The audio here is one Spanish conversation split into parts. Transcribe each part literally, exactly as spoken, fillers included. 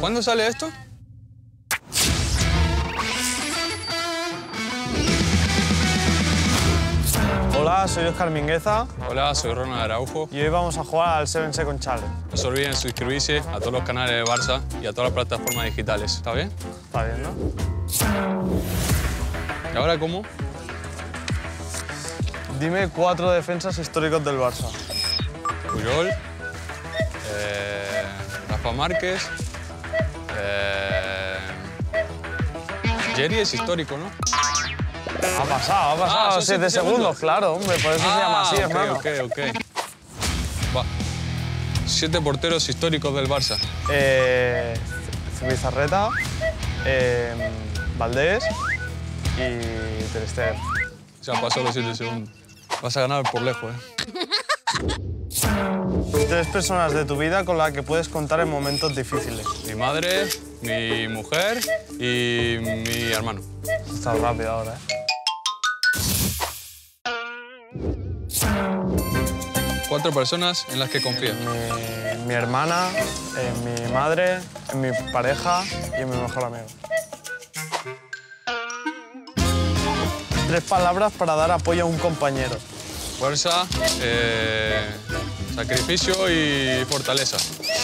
¿Cuándo sale esto? Hola, soy Óscar Mingueza. Hola, soy Ronald Araujo. Y hoy vamos a jugar al seven Second Challenge. No se olviden suscribirse a todos los canales de Barça y a todas las plataformas digitales. ¿Está bien? Está bien, ¿no? ¿Y ahora cómo? Dime cuatro defensas históricos del Barça. Puyol, eh, Rafa Márquez, eh, Jerry es histórico, ¿no? Ha pasado, ha pasado. Ah, son siete siete segundos, segundos. claro, hombre, por eso se llama así, ok, hermano. ok, ok. Va. Siete porteros históricos del Barça. Eh, Zubizarreta, eh, Valdés y Ter Stegen. Ya pasó los siete segundos. Vas a ganar por lejos, ¿eh? Tres personas de tu vida con las que puedes contar en momentos difíciles. Mi madre, mi mujer y mi hermano. Has estado rápido ahora, ¿eh? Cuatro personas en las que confías. Mi, mi hermana, en mi madre, en mi pareja y en mi mejor amigo. Tres palabras para dar apoyo a un compañero. Fuerza, eh, sacrificio y fortaleza.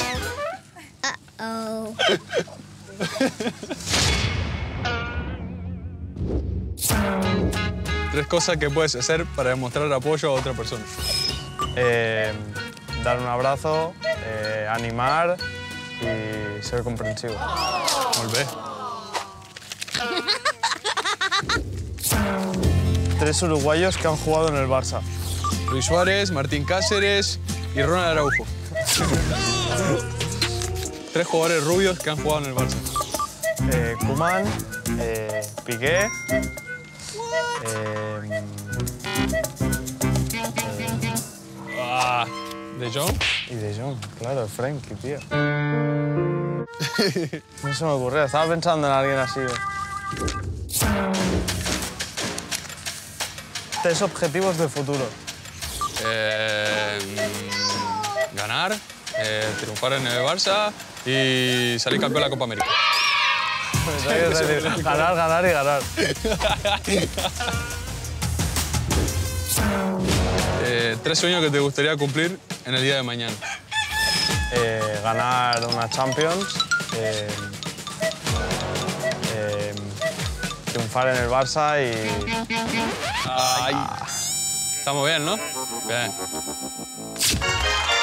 Uh-oh. Tres cosas que puedes hacer para demostrar apoyo a otra persona. Eh, dar un abrazo, eh, animar y ser comprensivo. Molt bé. Tres uruguayos que han jugado en el Barça. Luis Suárez, Martín Cáceres y Ronald Araujo. Tres jugadores rubios que han jugado en el Barça. Eh, Koeman, eh, Piqué, eh, Ah, ¿De Jong? y De Jong, claro, Frenkie, tío. No se me ocurrió, estaba pensando en alguien así. Tres objetivos de futuro. Eh, mm, ganar, eh, triunfar en el Barça y salir campeón de la Copa América. Pues hay que decir, ganar, ganar y ganar. Eh, tres sueños que te gustaría cumplir en el día de mañana. Eh, ganar una Champions, eh, eh, triunfar en el Barça y... Ay. Estamos bien, ¿no? Bien.